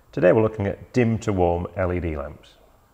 Today we're looking at dim to warm LED lamps.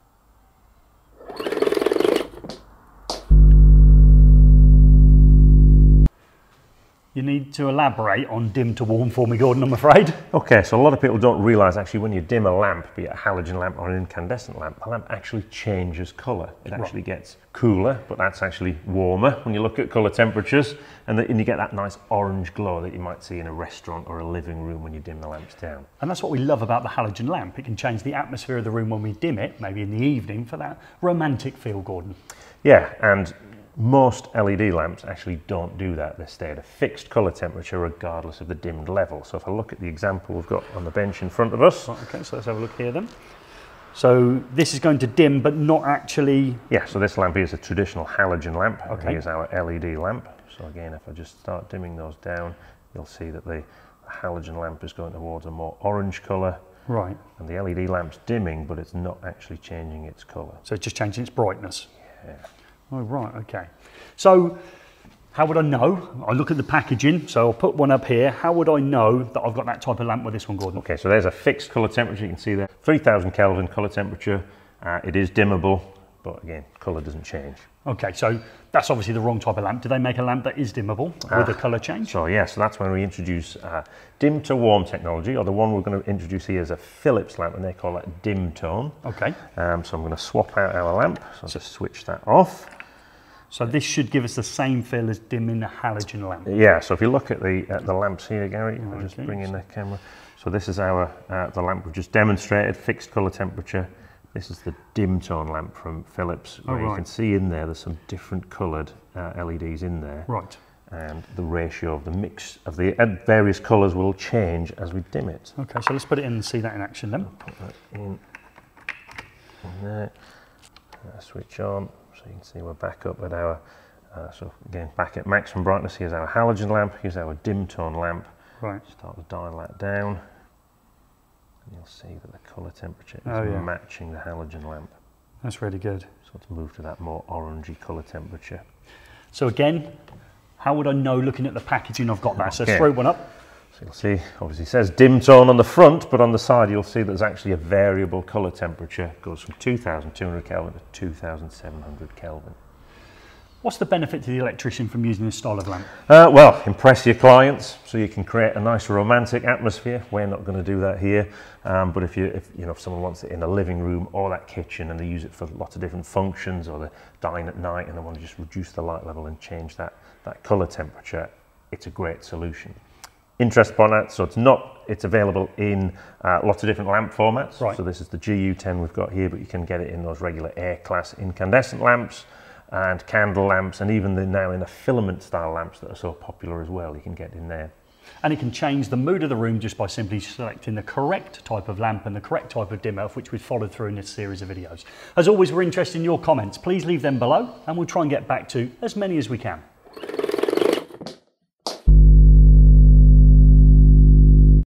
You need to elaborate on dim to warm for me, Gordon, I'm afraid. Okay, so a lot of people don't realise actually when you dim a lamp, be it a halogen lamp or an incandescent lamp, the lamp actually changes colour. It actually gets cooler, but that's actually warmer when you look at colour temperatures, and you get that nice orange glow that you might see in a restaurant or a living room when you dim the lamps down. And that's what we love about the halogen lamp. It can change the atmosphere of the room when we dim it, maybe in the evening, for that romantic feel, Gordon. Yeah, and most LED lamps actually don't do that. They stay at a fixed colour temperature regardless of the dimmed level. So if I look at the example we've got on the bench in front of us. Right, okay, so let's have a look here then. So this is going to dim, but not actually... Yeah, so this lamp is a traditional halogen lamp. Okay. Here's our LED lamp. So again, if I just start dimming those down, you'll see that the halogen lamp is going towards a more orange colour. Right. And the LED lamp's dimming, but it's not actually changing its colour. So it's just changing its brightness. Yeah. Oh, right, okay. So how would I know? I look at the packaging, so I'll put one up here. How would I know that I've got that type of lamp with this one, Gordon? Okay, so there's a fixed colour temperature, you can see there. 3000 Kelvin colour temperature. It is dimmable, but again, colour doesn't change. Okay, so that's obviously the wrong type of lamp. Do they make a lamp that is dimmable with a colour change? So yeah, so that's when we introduce dim to warm technology, or the one we're going to introduce here is a Philips lamp, and they call that Dimtone. Okay. So I'm going to swap out our lamp, so I'll just switch that off. So this should give us the same feel as dimming the halogen lamp. Yeah, so if you look at the lamps here, Gary, I'll just bring in the camera. So this is our the lamp we've just demonstrated, fixed colour temperature. This is the Dimtone lamp from Philips, where you can see in there's some different coloured LEDs in there. Right. And the ratio of the mix of the various colours will change as we dim it. Okay, so let's put it in and see that in action then. Put that in there. Switch on, so you can see we're back up at our, so again, back at maximum brightness. Here's our halogen lamp, here's our Dimtone lamp. Right. Start to dial that down. And you'll see that the colour temperature is matching the halogen lamp. That's really good. So let's move to that more orangey colour temperature. So again, how would I know looking at the packaging I've got that? So let's throw one up. So you'll see, obviously it says Dimtone on the front, but on the side you'll see there's actually a variable colour temperature. It goes from 2200 Kelvin to 2700 Kelvin. What's the benefit to the electrician from using this style of lamp? Well, impress your clients, so you can create a nice romantic atmosphere. We're not going to do that here, but if someone wants it in a living room or that kitchen, and they use it for lots of different functions, or they dine at night and they want to just reduce the light level and change that colour temperature, it's a great solution. Interest upon that, so it's available in lots of different lamp formats. Right. So this is the GU10 we've got here, but you can get it in those regular air-class incandescent lamps and candle lamps, and even now in the filament style lamps that are so popular as well, you can get in there. And it can change the mood of the room just by simply selecting the correct type of lamp and the correct type of dimmer, which we've followed through in this series of videos. As always, we're interested in your comments. Please leave them below and we'll try and get back to as many as we can.